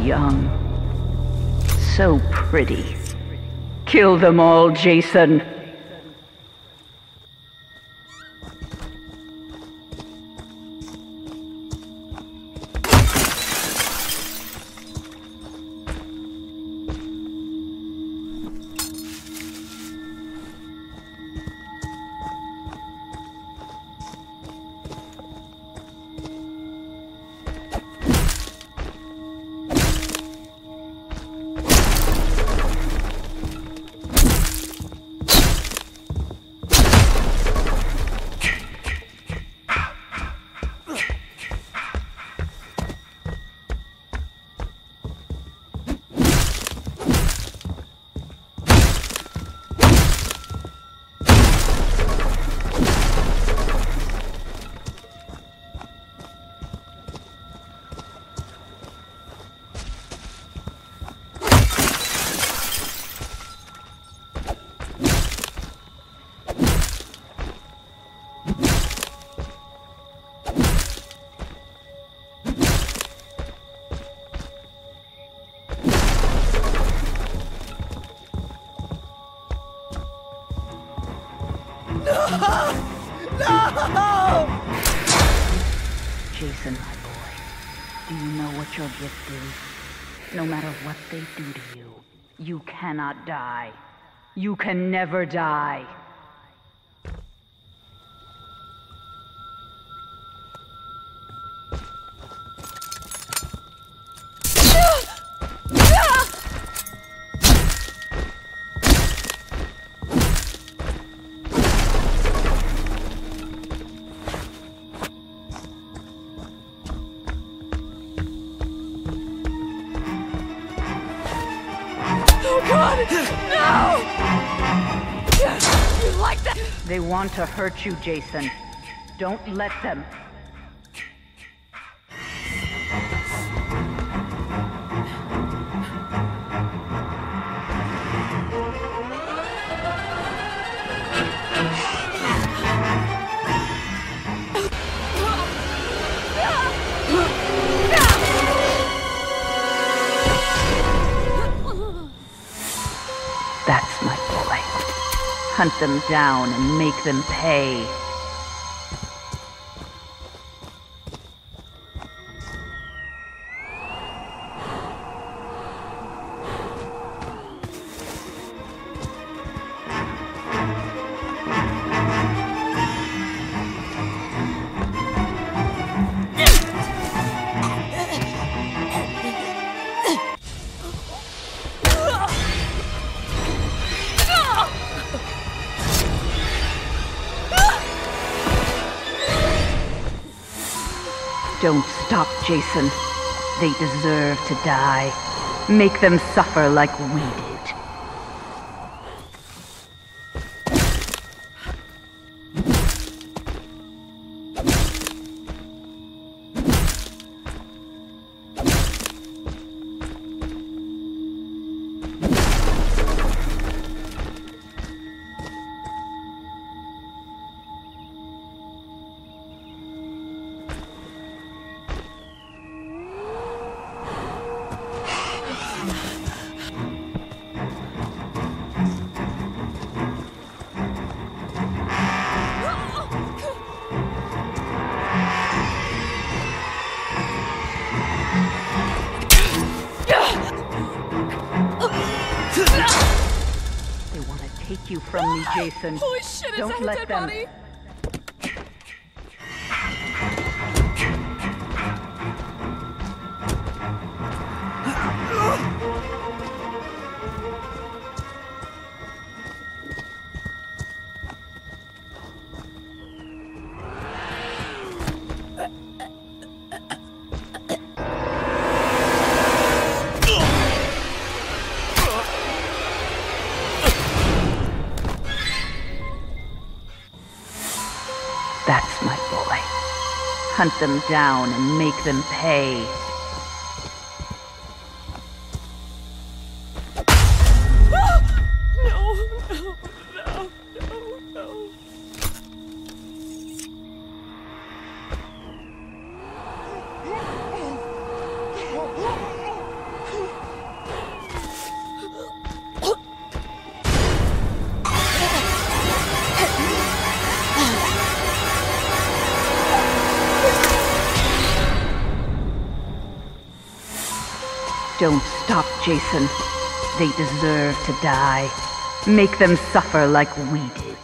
young. So pretty. Kill them all, Jason. Jason, my boy, do you know what your gift is? No matter what they do to you, you cannot die. You can never die. They want to hurt you, Jason. Don't let them. That's my boy. Hunt them down and make them pay. Don't stop, Jason. They deserve to die. Make them suffer like we did. Take you from me, Jason. Holy shit, Don't is that let a dead them. body? That's my boy. Hunt them down and make them pay. Don't stop, Jason. They deserve to die. Make them suffer like we did.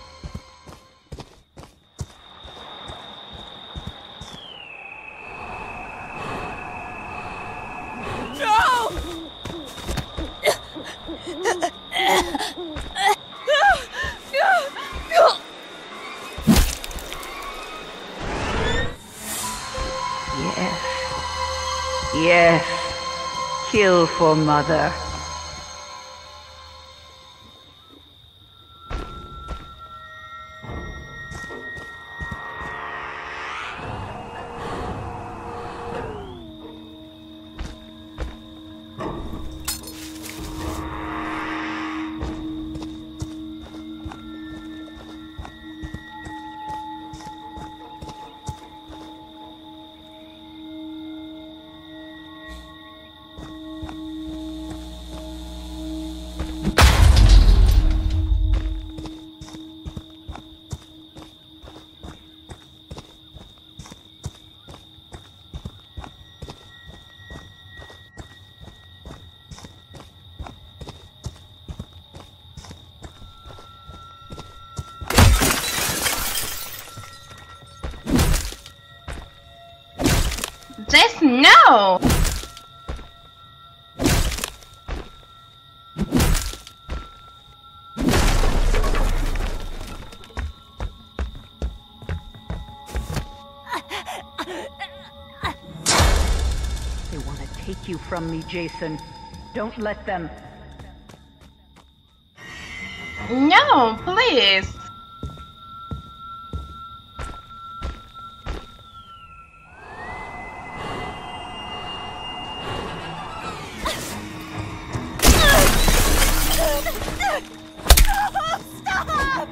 Yes. Yes. Kill for Mother. Just no! They want to take you from me, Jason. Don't let them. No, please! Stop!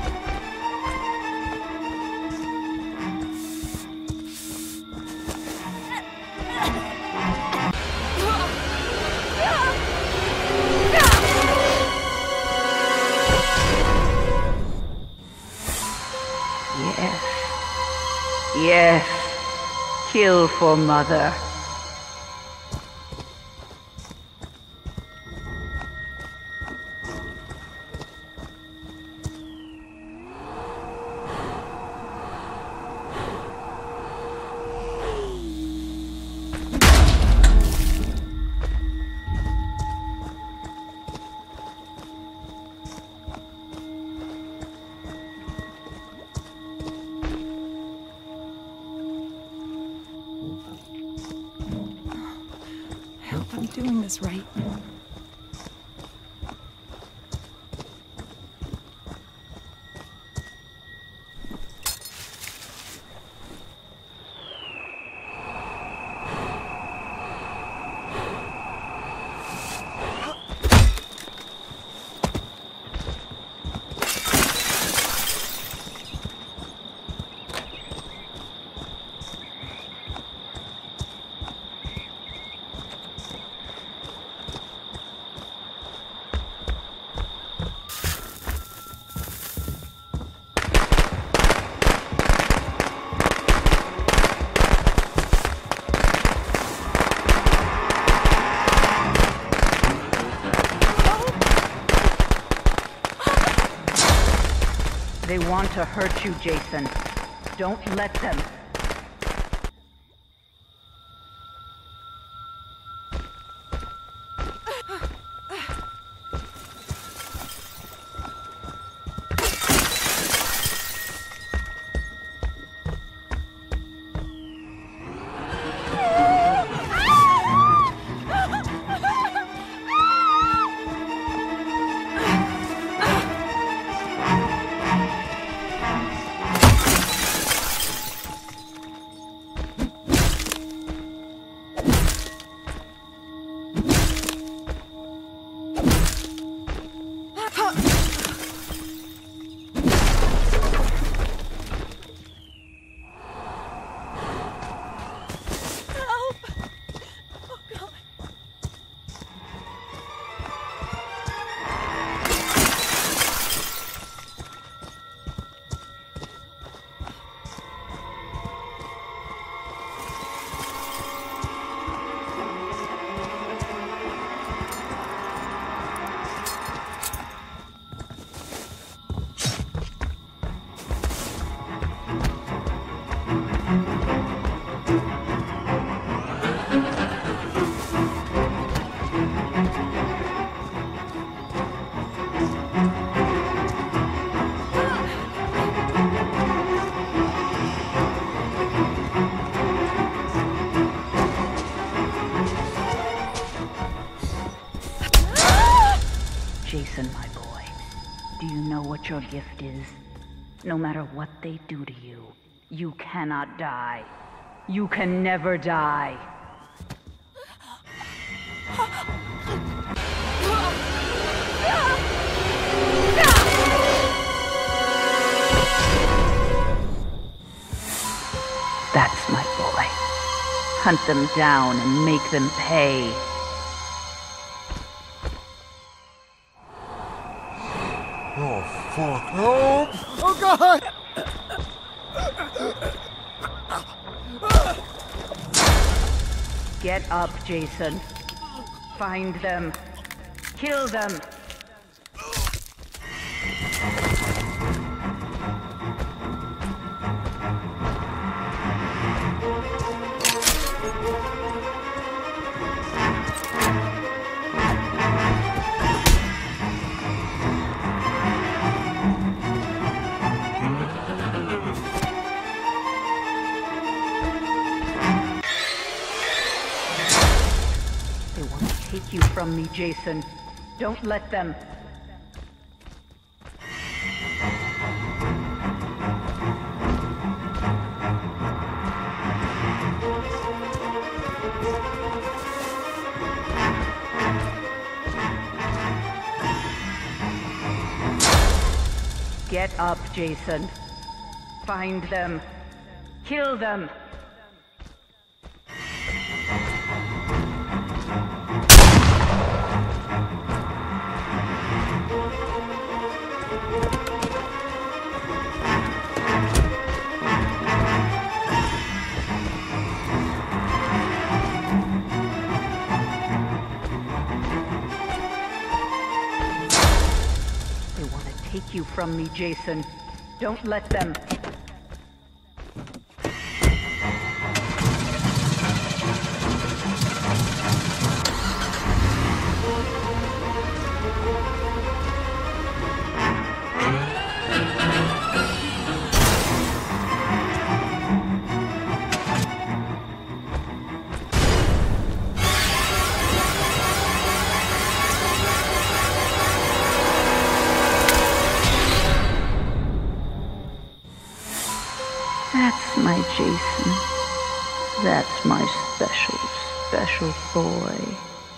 Yes. Yes. Kill for Mother. I hope I'm doing this right. They want to hurt you, Jason. Don't let them. Jason, my boy, do you know what your gift is? No matter what they do to you, you cannot die. You can never die. That's my boy. Hunt them down and make them pay. Oh, fuck. No! Oh, God! Get up, Jason. Find them. Kill them. They want to take you from me, Jason. Don't let them. Get up, Jason. Find them. Kill them. They want to take you from me, Jason. Don't let them. That's my Jason. That's my special, special boy.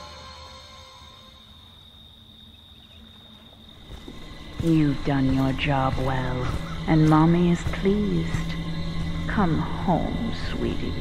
You've done your job well, and Mommy is pleased. Come home, sweetie.